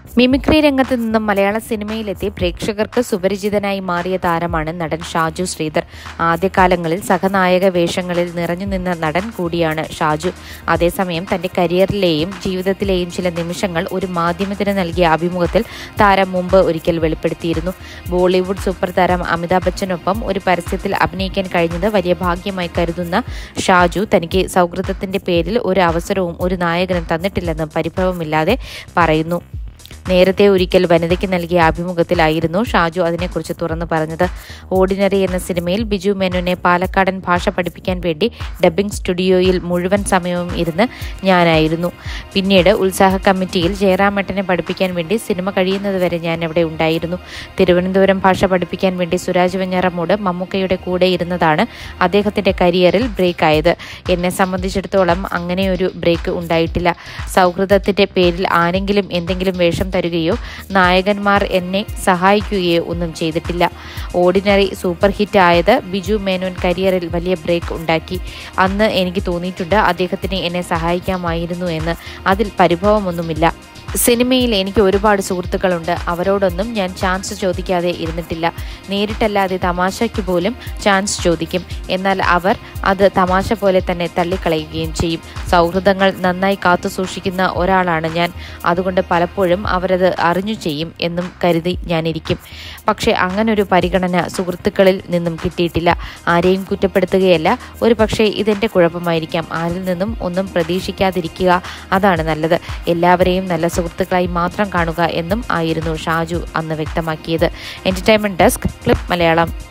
Mimicry രംഗത്ത് നിന്നും മലയാള സിനിമയിലെത്തി പ്രേക്ഷകർക്ക് സുപരിചിതനായി മാറിയ താരമാണ് നടൻ ഷാജു ശ്രീധർ. ആദ്യകാലങ്ങളിൽ സഹനായക വേഷങ്ങളിൽ നിറഞ്ഞുനിന്ന നടൻ കൂടിയാണ് ഷാജു. അതേസമയം തന്റെ കരിയറിലെയും ജീവിതത്തിലെയും ചില നിമിഷങ്ങൾ ഒരു മാധ്യമത്തിന് നൽകിയ അഭിമുഖത്തിൽ താരം മുമ്പ് ഒരിക്കൽ വെളിപ്പെടുത്തിയിരുന്നു. ബോളിവുഡ് സൂപ്പർ താരം അമിതാഭ് ബച്ചനൊപ്പം ഒരു പരസ്യത്തിൽ അഭിനയിക്കാൻ കഴിഞ്ഞത് വലിയ ഭാഗ്യമായി കരുതുന്ന ഷാജു തനിക്ക് സൗഹൃദത്തിന്റെ പേരിൽ ഒരു അവസരവും ഒരു നായകനും തന്നിട്ടില്ലെന്ന് പരിഭവമില്ലാതെ പറയുന്നു. നേരത്തെ ഒരിക്കൽ വനിതയ്ക്ക് നൽകിയ അഭിമുഖത്തിലായിരുന്നു ഷാജു അതിനെക്കുറിച്ച് തുറന്നു പറഞ്ഞത്. ഓർഡിനറി എന്ന സിനിമയിൽ ബിജു മെനോനെ പാലക്കാടൻ ഭാഷ പഠിപ്പിക്കാൻ വേണ്ടി ഡബ്ബിംഗ് സ്റ്റുഡിയോയിൽ മുഴുവൻ സമയവും ഇരുന്ന് ഞാനായിരുന്നു. പിന്നീട് ഉത്സാഹ കമ്മിറ്റിയിൽ ജയറാമേട്ടനെ പഠിപ്പിക്കാൻ വേണ്ടി സിനിമ കഴിയുന്നതുവരെ ഞാൻ അവിടെ ഉണ്ടായിരുന്നു. തിരുവനന്തപുരം ഭാഷ പഠിപ്പിക്കാൻ വേണ്ടി സുരാജ് വെഞ്ഞാറമ്മൂട് മമ്മൂക്കയുടെ കൂടെ ഇരുന്നതാണ് അദ്ദേഹത്തിന്റെ കരിയറിൽ ബ്രേക്ക് ആയത്. എന്നെ സംബന്ധിച്ചിടത്തോളം അങ്ങനെയൊരു ബ്രേക്ക് ഉണ്ടായിട്ടില്ല. സൗഹൃദത്തിന്റെ പേരിൽ ആരെങ്കിലും എന്തെങ്കിലും വേഷം തരുകയോ നായകന്മാർ എന്നെ സഹായിക്കുകയോ ഒന്നും ചെയ്തിട്ടില്ല. ഓർഡിനറി സൂപ്പർ ഹിറ്റ് ആയത് ബിജു മേനോൻ കരിയറിൽ വലിയ ബ്രേക്ക് ഉണ്ടാക്കി. അന്ന് എനിക്ക് തോന്നിയിട്ടുണ്ട് അദ്ദേഹത്തിന് എന്നെ സഹായിക്കാമായിരുന്നു എന്ന്. അതിൽ പരിഭവമൊന്നുമില്ല. സിനിമയിൽ എനിക്ക് ഒരുപാട് സുഹൃത്തുക്കളുണ്ട്. അവരോടൊന്നും ഞാൻ ചാൻസ് ചോദിക്കാതെ ഇരുന്നിട്ടില്ല. നേരിട്ടല്ലാതെ തമാശയ്ക്ക് പോലും ചാൻസ് ചോദിക്കും. എന്നാൽ അവർ അത് തമാശ പോലെ തന്നെ തള്ളിക്കളയുകയും ചെയ്യും. സൗഹൃദങ്ങൾ നന്നായി കാത്തു സൂക്ഷിക്കുന്ന ഒരാളാണ് ഞാൻ. അതുകൊണ്ട് പലപ്പോഴും അവരത് അറിഞ്ഞു ചെയ്യും എന്നും കരുതി ഞാനിരിക്കും. പക്ഷേ അങ്ങനൊരു പരിഗണന സുഹൃത്തുക്കളിൽ നിന്നും കിട്ടിയിട്ടില്ല. ആരെയും കുറ്റപ്പെടുത്തുകയല്ല. ഒരു പക്ഷേ ഇതെൻ്റെ കുഴപ്പമായിരിക്കാം. ആരിൽ നിന്നും ഒന്നും പ്രതീക്ഷിക്കാതിരിക്കുക, അതാണ് നല്ലത്. എല്ലാവരെയും നല്ല സുഹൃത്തുക്കളായി മാത്രം കാണുക എന്നും ആയിരുന്നു ഷാജു അന്ന് വ്യക്തമാക്കിയത്. Entertainment desk, clip Malayalam.